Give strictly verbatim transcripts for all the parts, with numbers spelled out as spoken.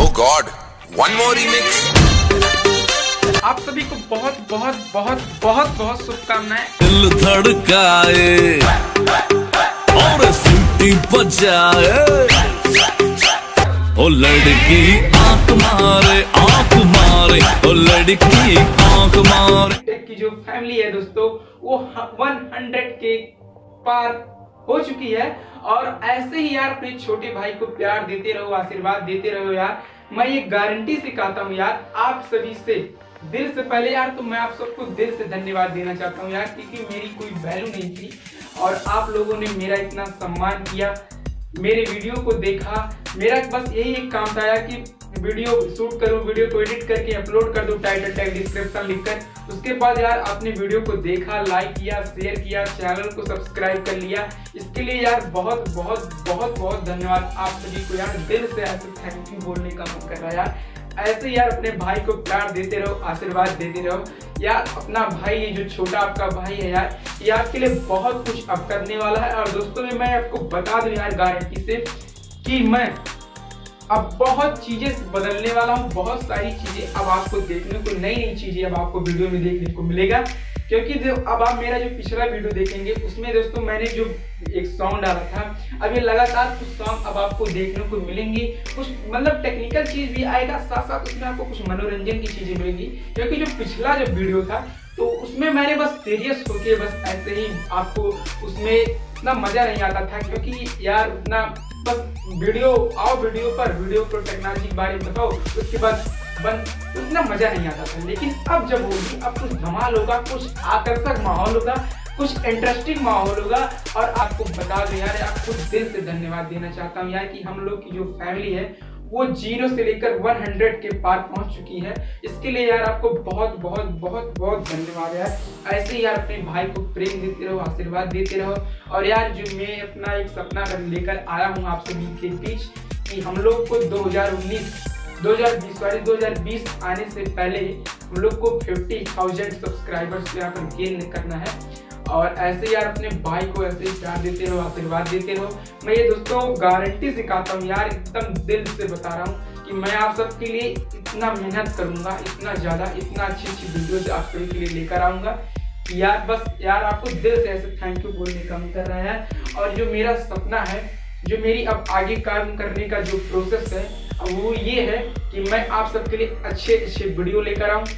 God, one more remix. आप सभी को बहुत बहुत बहुत बहुत बहुत शुभकामनाएं। दिल धड़काए और सीटी बजाए, ओ लड़की आंख मारे आंख मारे, ओ लड़की आंख मारे। की जो फैमिली है दोस्तों वो सौ के पार हो चुकी है और ऐसे ही यार अपने छोटे भाई को प्यार देते रहो, आशीर्वाद देते रहो यार। मैं ये गारंटी से कहता हूँ यार, आप सभी से दिल से पहले यार तो मैं आप सबको दिल से धन्यवाद देना चाहता हूँ यार, क्योंकि मेरी कोई वैल्यू नहीं थी और आप लोगों ने मेरा इतना सम्मान किया, मेरे वीडियो को देखा। मेरा बस यही एक काम था यार कि वीडियो शूट करूं, वीडियो को एडिट करके अपलोड कर दूं टाइटल टैग डिस्क्रिप्शन लिखकर। उसके बाद यार आपने वीडियो को देखा, लाइक किया, शेयर किया, चैनल को सब्सक्राइब कर लिया। इसके लिए यार बहुत बहुत बहुत बहुत धन्यवाद आप सभी को यार। दिल से ऐसे थैंक यू बोलने का मन कर रहा है यार। ऐसे यार अपने भाई को प्यार देते रहो, आशीर्वाद देते रहो यार। अपना भाई ये जो छोटा आपका भाई है यार, ये आपके लिए बहुत कुछ अब करने वाला है। और दोस्तों में मैं आपको बता दूं यार गारंटी से कि मैं अब बहुत चीजें बदलने वाला हूँ। बहुत सारी चीजें अब आपको देखने को, नई नई चीजें अब आपको वीडियो में देखने को मिलेगा। क्योंकि जो अब आप मेरा जो पिछला वीडियो देखेंगे उसमें दोस्तों मैंने जो एक सॉन्ग डाला था, अब ये लगातार कुछ सॉन्ग अब आपको देखने को मिलेंगे। कुछ मतलब टेक्निकल चीज भी आएगा, साथ साथ उसमें आपको कुछ मनोरंजन की चीजें मिलेंगी। क्योंकि जो पिछला जो वीडियो था तो उसमें मैंने बस सीरियस होके बस ऐसे ही आपको उसमें इतना मजा नहीं आता था, क्योंकि यार उतना बस वीडियो आओ वीडियो पर वीडियो पर टेक्नोलॉजी के बारे में बताओ, उसके बाद बंद, उतना मजा नहीं आता था। लेकिन अब जब होगी, अब कुछ धमाल होगा, कुछ आकर्षक माहौल होगा, कुछ इंटरेस्टिंग माहौल होगा। और आपको बता दो यार, आपको दिल से धन्यवाद देना चाहता हूँ यार कि हम लोग की जो फैमिली है वो जीरो से लेकर सौ के पार पहुंच चुकी है। इसके लिए यार आपको बहुत बहुत बहुत बहुत धन्यवाद यार। ऐसे ही यार अपने भाई को प्रेम देते रहो, आशीर्वाद देते रहो। और यार जो मैं अपना एक सपना लेकर आया हूँ आप सभी के बीच कि हम लोग को दो हज़ार उन्नीस दो हज़ार बीस सॉरी दो हज़ार बीस आने से पहले हम लोग को पचास हज़ार सब्सक्राइबर्स यहाँ पर गेन करना है। और ऐसे यार अपने भाई को ऐसे ही प्यार देते रहो, आशीर्वाद देते रहो। मैं ये दोस्तों गारंटी से कहता हूँ यार, एकदम दिल से बता रहा हूँ कि मैं आप सबके लिए इतना मेहनत करूंगा, इतना ज्यादा, इतना अच्छी अच्छी वीडियोस आप सभी के लिए लेकर आऊंगा कि यार बस यार आपको दिल से ऐसे थैंक यू बोलने का मन कर रहा है। और जो मेरा सपना है, जो मेरी अब आगे काम करने का जो प्रोसेस है वो ये है कि मैं आप सबके लिए अच्छे अच्छे वीडियो लेकर आऊँ।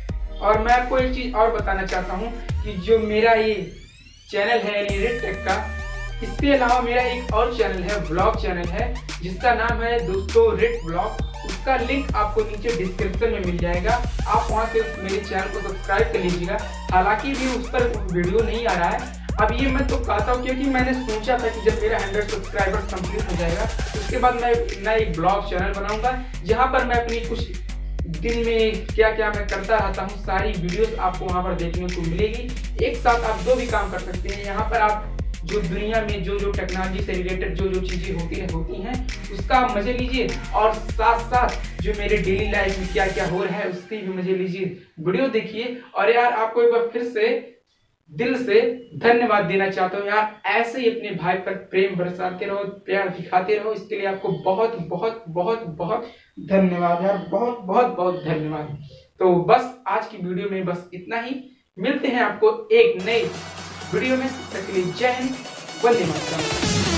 और मैं आपको एक चीज और बताना चाहता हूँ कि जो मेरा ये चैनल है यानी रिट टेक का, इसके अलावा मेरा एक और चैनल है, व्लॉग चैनल है, जिसका नाम है दोस्तों रिट व्लॉग। उसका लिंक आपको नीचे डिस्क्रिप्शन में मिल जाएगा। आप वहां से मेरे चैनल को सब्सक्राइब कर लीजिएगा। हालांकि भी उस पर वीडियो नहीं आ रहा है अब, ये मैं तो कहता हूँ क्योंकि मैंने सोचा था कि जब मेरा हंड्रेड सब्सक्राइबर्स कंप्लीट हो जाएगा उसके बाद मैं नया एक ब्लॉग चैनल बनाऊंगा, जहाँ पर मैं अपनी कुछ दिन में क्या क्या मैं करता रहता हूँ सारी वीडियोस आपको वहां पर देखने को मिलेगी। एक साथ आप दो भी काम कर सकते हैं। यहाँ पर आप जो दुनिया में जो जो टेक्नोलॉजी से रिलेटेड जो जो चीजें होती है होती हैं उसका मजे लीजिए, और साथ साथ जो मेरे डेली लाइफ में क्या क्या हो रहा है उसकी भी मजे लीजिए, वीडियो देखिए। और यार आपको एक बार फिर से दिल से धन्यवाद देना चाहता हूँ यार। ऐसे ही अपने भाई पर प्रेम बरसाते रहो, प्यार दिखाते रहो। इसके लिए आपको बहुत बहुत बहुत बहुत धन्यवाद यार, बहुत बहुत बहुत धन्यवाद। तो बस आज की वीडियो में बस इतना ही। मिलते हैं आपको एक नई वीडियो में। तब तक के लिए जय हिंद, वंदे मातरम।